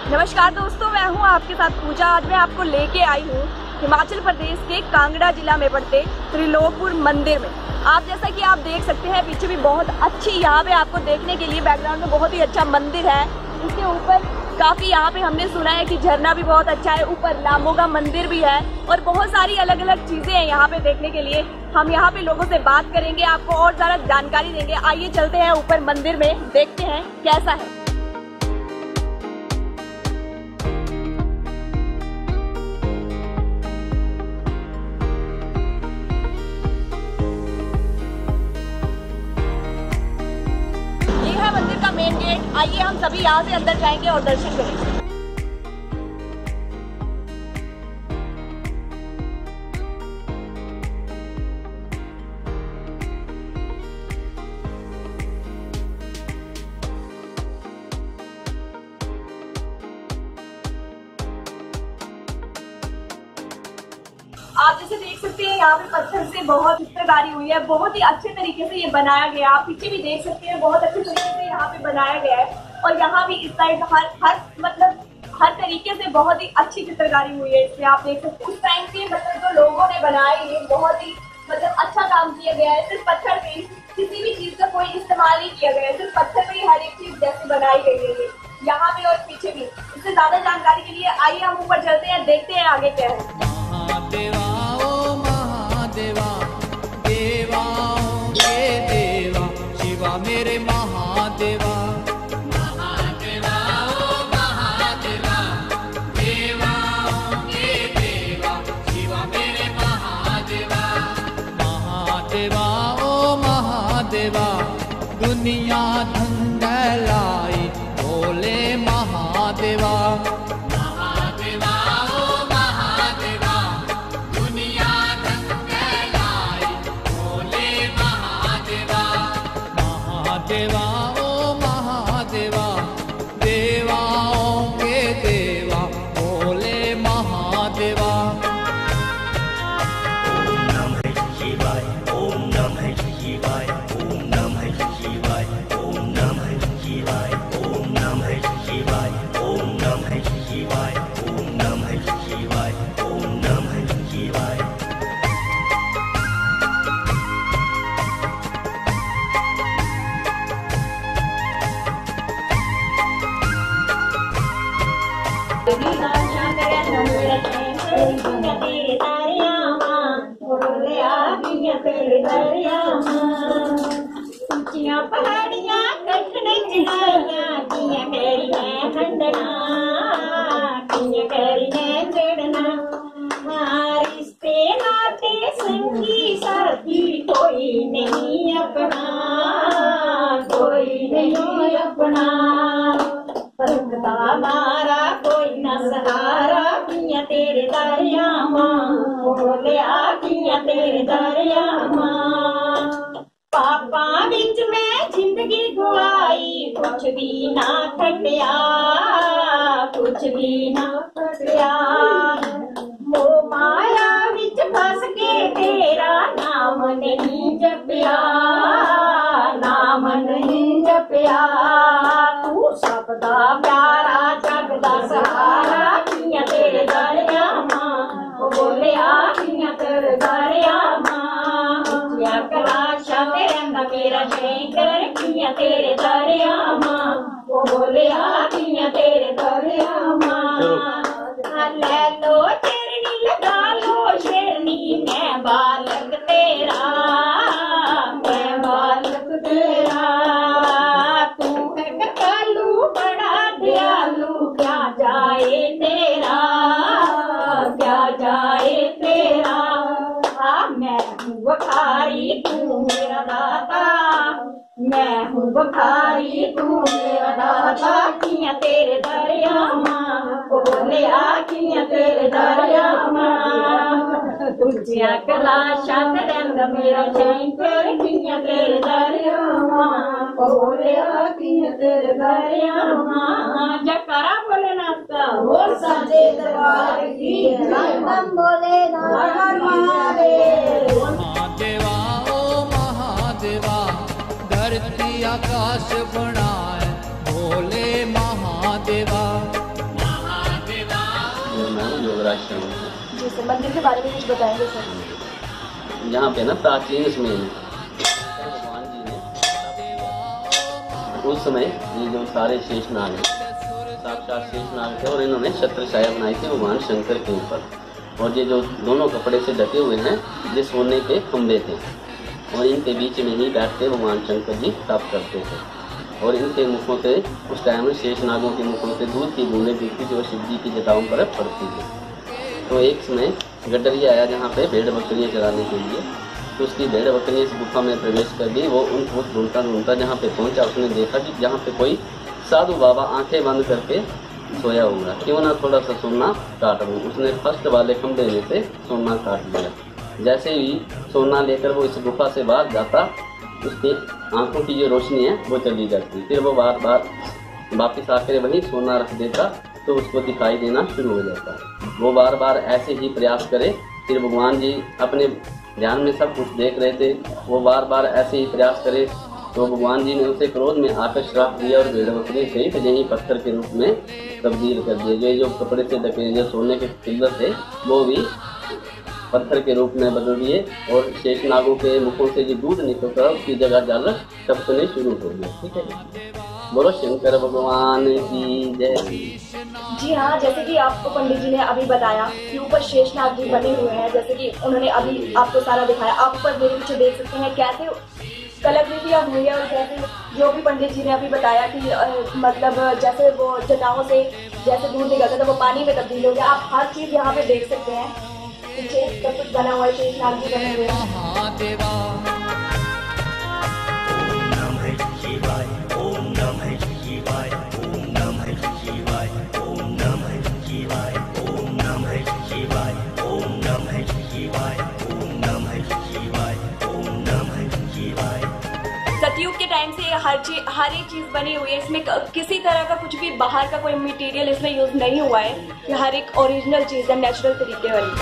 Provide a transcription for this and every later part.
नमस्कार दोस्तों, मैं हूं आपके साथ पूजा। आज मैं आपको लेके आई हूं हिमाचल प्रदेश के कांगड़ा जिला में पड़ते त्रिलोकपुर मंदिर में। आप जैसा कि आप देख सकते हैं पीछे भी बहुत अच्छी यहाँ पे आपको देखने के लिए बैकग्राउंड में बहुत ही अच्छा मंदिर है। इसके ऊपर काफ़ी यहाँ पे हमने सुना है कि झरना भी बहुत अच्छा है, ऊपर लामो का मंदिर भी है और बहुत सारी अलग अलग चीज़ें हैं यहाँ पे देखने के लिए। हम यहाँ पे लोगों से बात करेंगे, आपको और ज़्यादा जानकारी देंगे। आइए चलते हैं ऊपर मंदिर में, देखते हैं कैसा है। मंदिर का मेन गेट, आइए हम सभी यहाँ से अंदर जाएंगे और दर्शन करेंगे। आप जैसे देख सकते हैं यहाँ पे पत्थर से बहुत चित्रकारी हुई है, बहुत ही अच्छे तरीके से ये बनाया गया है। आप पीछे भी देख सकते हैं बहुत अच्छे तरीके से यहाँ पे बनाया गया है और यहाँ भी इस साइड हर तरीके से बहुत ही अच्छी चित्रकारी हुई है। इसमें आप देख सकते हैं उस टाइम के जो लोगों ने बनाए ये बहुत ही अच्छा काम किया गया है। सिर्फ पत्थर पे किसी भी चीज का कोई इस्तेमाल नहीं किया गया है, सिर्फ पत्थर पे ही हर एक चीज जैसे बनाई गई है यहाँ पे और पीछे भी। इससे ज्यादा जानकारी के लिए आइए हम ऊपर चलते हैं, देखते हैं आगे क्या है। महादेवा ओ महादेवा, देवा के देवा, शिवा मेरे महादेवा। महादेवा ओ महादेवा, देवा के देवा, शिवा मेरे महादेवा। महादेवा ओ महादेवा, दुनिया धंधलाई बोले महादेवा। देवा ओ महादेवा, देवाओं के देवा बोले महादेवा। ओम नमः शिवाय, ओम नमः शिवाय, ओम नमः शिवाय, ओम नमः शिवाय, ओम नमः शिवाय, ओम नमः शिवाय, ओम नमः शिवाय, ओम नमः शिवाय। पहाड़ियाँ कटने चढ़ाइयाँ किया करी मैं खंडना, किया करी मैं चढ़ना। रिश्ते नाते संगी साथी कोई नहीं अपना, कोई नहीं अपना। भक्ता मारा कोई न सहारा, किया तेरे दरिया माँ बोले आ, किया तेरे दरिया माँ। पापा बिच में जिंदगी गुआई, कुछ भी ना खटिया, कुछ भी ना खटिया। वो माया बिच फंस के तेरा नाम नहीं जपिया, नाम नहीं जपिया। तू सबदा प्यारा जगदा सहारा, किया तेरे दरिया माँ बोले आ, किया तेरे दरिया माँ। कलाशा तेरा मेरा शंकर, किया तेरे दरिया माँ बोले आ, किया तेरे दरिया माँ। ले लो चरनी लगा लो शेरनी, मैं बालक तेरा, मैं बालक तेरा। तू है कटालू बड़ा दयालु, क्या जाए तेरा, क्या जाए तेरा। मैं हूँ बखारी तू मेरा दाता, मैं हूँ बखारी तू मेरा दाता। किया तेरे दरिया माँ बोले आ, किया तेरे दरिया माँ। तुझिया कलाशा रंग मेरा शंकर, किया तेरे दरिया माँ बोले आ, किया तेरे दरिया माँ। जयकारा भोलेनाथ का हो सजे दरबार की, हम बोले नाथ महादेव। महादेवा ओ महादेवा, धरती आकाश बनाए बोले महादेवा। रुद्राश्रम है। जी सर, मंदिर के बारे में कुछ बताएंगे सर? यहाँ पे ना प्राचीन इसमें भगवान जी ने उस समय ये जो सारे शेषनाग हैं, साक्षात शेषनाग थे, और इन्होंने छत्रछाया बनाई थी भगवान शंकर के ऊपर। और ये जो दोनों कपड़े से ढके हुए हैं ये सोने के खंभे थे, और इनके बीच में ही बैठ के भगवान शंकर जी तप करते थे। और इनके मुखों से उस टाइम में शेषनागों के मुखों से दूध की बूंदें गिरती थी और शिव जी की जटाओं पर पड़ती थी। तो एक समय गडरिया आया जहाँ पे भेड़ बकरियाँ चराने के लिए, तो उसकी भेड़ बकरियाँ इस गुफा में प्रवेश कर गई। वो उनको ढूंढता जहाँ पे पहुँचा, उसने देखा कि जहाँ पे कोई साधु बाबा आंखें बंद करके सोया हुआ, क्यों ना थोड़ा सा सोना काट लूँ। उसने फर्स्ट वाले खंभे में से सोना काट लिया। जैसे ही सोना लेकर वो इस गुफा से बाहर जाता, उसकी आंखों की जो रोशनी है वो चली जाती। फिर वो बार बार वापस आकर वही सोना रख देता, तो उसको दिखाई देना शुरू हो जाता। वो बार बार ऐसे ही प्रयास करे। फिर भगवान जी अपने ध्यान में सब कुछ देख रहे थे, वो बार बार ऐसे ही प्रयास करे, तो भगवान जी ने उसे क्रोध में आकर श्राप दिया और भेड़ बकरी सहित यही पत्थर के रूप में तब्दील कर दिए। जो कपड़े से ढके जो सोने के पिल्लर थे वो भी पत्थर के रूप में बदल दिए, और शेषनागों के मुखों से जो दूध निकलता उसकी जगह जल टपकने शुरू हो गए। ठीक है, बोलो शंकर भगवान की जय। जी हाँ, जैसे कि आपको पंडित जी ने अभी बताया कि ऊपर शेषनाग जी बने हुए हैं, जैसे कि उन्होंने अभी आपको सारा दिखाया। आप ऊपर मेरे पीछे देख सकते हैं कैसे कलाकृतियाँ हुई है, और जैसे जो भी पंडित जी ने अभी बताया कि मतलब जैसे वो जटाओं से जैसे दूध निकलता था वो पानी में तब्दील हो गया। आप हर चीज़ यहाँ पे देख सकते हैं, पीछे सब कुछ बना हुआ है, शेषनाग जी बने हुए हैं। महादेवा ओम नमः शिवाय, ओम नमः शिवाय, ओम नमः शिवाय, ओम नमः शिवाय, ओम नमः शिवाय, ओम नमः शिवाय, ओम नमः शिवाय, ओम नमः शिवाय। सतयुग के टाइम से हर एक चीज बनी हुई है। इसमें किसी तरह का कुछ भी बाहर का कोई मटेरियल इसमें यूज नहीं हुआ है। ये हर एक ओरिजिनल चीज है, नेचुरल तरीके वाली।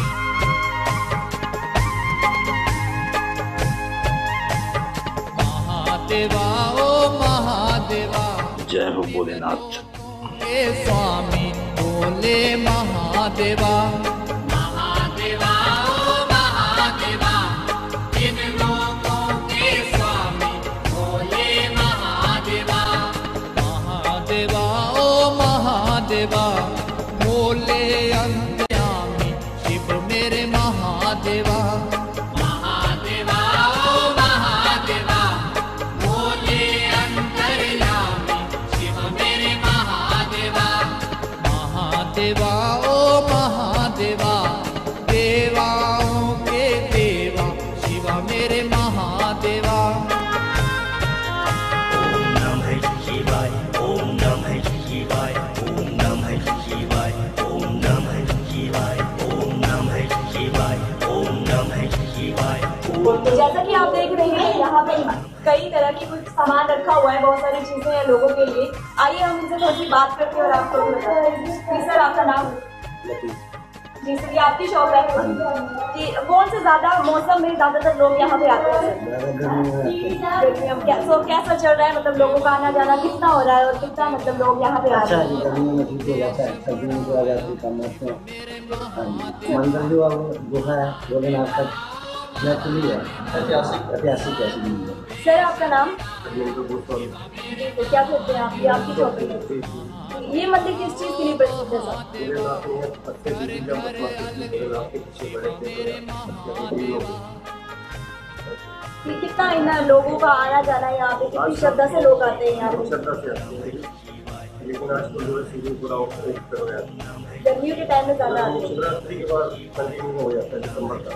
महादेवा ओ महादेवा, जय हो भोलेनाथ। हे स्वामी बोले महादेवा। महादेवा ओ महादेवा, इन लोगों के स्वामी बोले महादेवा। महादेवा ओ महादेवा, बोले अंतर्यामी शिव मेरे महादेवा। महादेवा ओ महादेवा, बोले अंतर्यामी शिव मेरे महादेवा। महादेवा ओ महादेवा, देवाओं के देवा शिव मेरे महादेवा। ओम नमः शिवाय, ओम नमः शिवाय, ओम नमः शिवाय, ओम नमः शिवाय, ओम नमः शिवाय, ओम नमः शिवाय। जैसा कि आप देख रहे हैं यहाँ पे कई तरह की कुछ सामान रखा हुआ है, बहुत सारी चीजें हैं लोगों के लिए। आइए हम इनसे थोड़ी सी बात करते हैं और आपको भी बताते हैं। जी सर, आपका नाम? जी सर, ये आपकी शॉप है जी। कौन से ज्यादा मौसम में ज्यादातर लोग यहाँ पे आते हैं? गर्मियों में कैसा चल रहा है, मतलब लोगों का आना जाना कितना हो रहा है और कितना मतलब लोग यहाँ पे आ रहे हैं? गर्मियों में ठीक हो जाता है, सर्दियों में आ जाती है कम मौसम। मंदिर जो गुफा है भोलेनाथ का नेचुरली है, ऐतिहासिक ऐसी है। सर आपका नाम? क्या करते हैं आप? ये आपकी शॉप है। ये मंदिर किस चीज के लिए प्रसिद्ध है सर? कितना इन लोगों का आना जाना है यहाँ पे, कितनी श्रद्धा से लोग आते हैं यहाँ पे? लेकिन आजकल जो है सीजन पूरा ऑफ हो गया है। गर्मियों के टाइम में ज्यादा आते हैं। शिवरात्रि के बाद कंटिन्यू हो जाता है दिसंबर तक,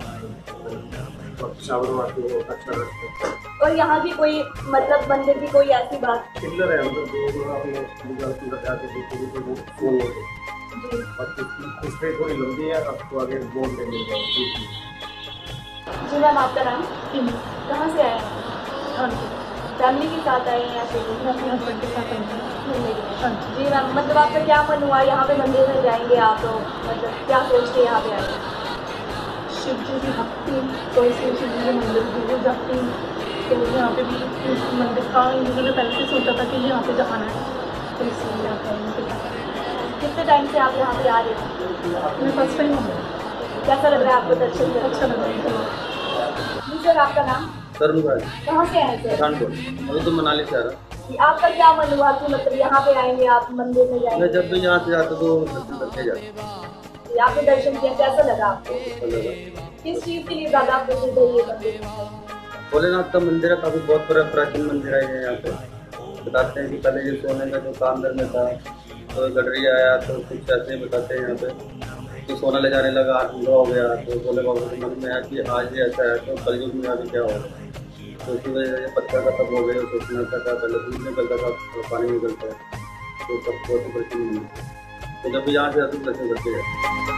सावन मास में अच्छा लगता है। और यहाँ की कोई मतलब मंदिर की कोई ऐसी बात? किल्लर है मतलब जो आपने लीगल अंदर जाके देखोगे तो वो फोन होते हैं, और इससे थोड़ी लंबी है, आपको आगे बोर्ड में मिल जाएगी। जी मैम, आपका नाम? कहाँ से आए हैं? फैमिली के साथ आए हैं या फिर हस्बैंड के साथ आए हैं? जी मैम, मतलब आपका क्या मन हुआ यहाँ पे मंदिर में जाएंगे आप, तो मतलब क्या सोच के यहाँ पे आए? शिव जी की भक्ति, तो इसलिए शिव जी के मंदिर भी जाती हूँ। तो यहाँ पे भी मंदिर था, इन्होंने पहले से सोचा था कि यहाँ पे जाना है, तो इसलिए यहाँ पे कितने टाइम से आप यहाँ पे आ रहे हैं? मैं फर्स्ट टाइम हूँ। कैसा लग रहा है आपको दर्शन में? अच्छा लग रहा है। जी सर, आपका नाम? तरुण भाई, कहाँ से आए सर? पठानकोट। अभी तो मनाली से आ रहा। आपका क्या मन हुआ कि मतलब यहाँ पे आएंगे, आप मंदिर में जाएंगे? मैं जब भी यहाँ से जाता तो दर्शन करके जाता। यहाँ पे दर्शन किया, कैसा लगा आपको? अच्छा लगा। किस चीज़ के लिए ज़्यादा प्रसिद्ध है ये मंदिर? भोलेनाथ का मंदिर है, काफी बहुत बड़ा प्राचीन मंदिर है ये। यहाँ पे बताते हैं कि पहले ये सोने का जो काम में था, तो गडरी आया तो कुछ ऐसे बताते हैं यहाँ पे कि सोना ले जाने लगा, हो गया। तो भोले बाबा के मन में आया कि आज ये ऐसा है तो कलयुग में अभी क्या होगा। तो उसी वजह से पत्थर का तब हो गया, सोचना था पहले दूध निकलता था, पानी निकलता है, तो सब बहुत बड़ी नहीं। तो जब भी यहाँ से आते दर्शन करते हैं।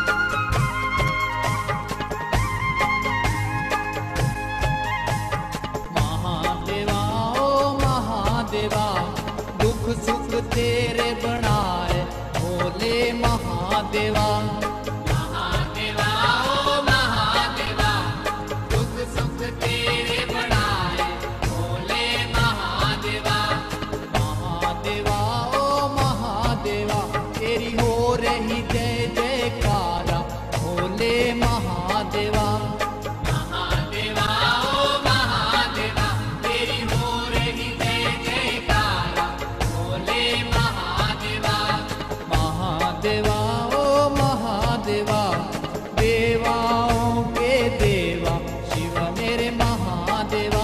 दुख सुख तेरे बनाए भोले महादेवा। महादेवा ओ महादेवा, दुख सुख तेरे बनाए भोले महादेवा। महादेवा ओ महादेवा, तेरी हो रही जय जयकारा भोले महादेवा। महादेवा ओ महादेवा, तेरी हो रही जय जयकारा भोले महादेवा। महादेवा ओ महादेवा, देवाओं के देवा शिव मेरे महादेवा।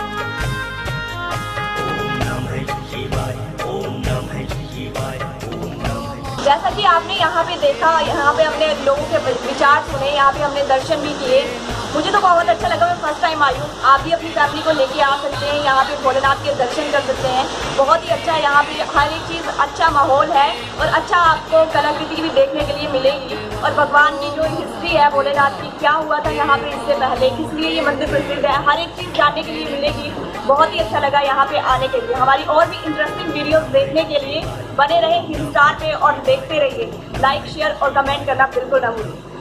ओम नमः शिवाय, ओम नमः शिवाय, ओम नमः। जैसा कि आपने यहाँ पे देखा, यहाँ पे हमने लोगों के विचार सुने, यहाँ पे हमने दर्शन भी किए। मुझे तो बहुत अच्छा लगा, मैं फर्स्ट टाइम आई हूँ। आप भी अपनी फैमिली को लेके आ सकते हैं, यहाँ पे भोलेनाथ के दर्शन कर सकते हैं। बहुत ही अच्छा है, यहाँ पे हर एक चीज़ अच्छा माहौल है और अच्छा आपको कलाकृति भी देखने के लिए मिलेगी। और भगवान की जो हिस्ट्री है भोलेनाथ की, क्या हुआ था यहाँ पे इससे पहले, किस लिए ये मंदिर प्रसिद्ध है, हर एक चीज़ जानने के लिए मिलेगी। बहुत ही अच्छा लगा यहाँ पे आने के लिए। हमारी और भी इंटरेस्टिंग वीडियोस देखने के लिए बने रहे हिंदुस्तान पे और देखते रहिए। लाइक, शेयर और कमेंट करना बिल्कुल ना भूलिए।